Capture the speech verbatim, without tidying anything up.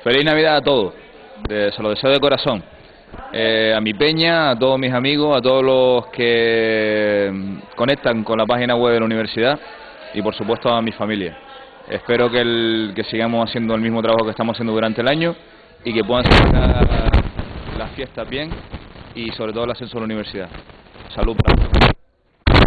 Feliz Navidad a todos, de, se lo deseo de corazón. Eh, a mi peña, a todos mis amigos, a todos los que conectan con la página web de la universidad y por supuesto a mi familia. Espero que, el, que sigamos haciendo el mismo trabajo que estamos haciendo durante el año y que puedan celebrar las fiestas bien y sobre todo el ascenso a la universidad. Salud para todos.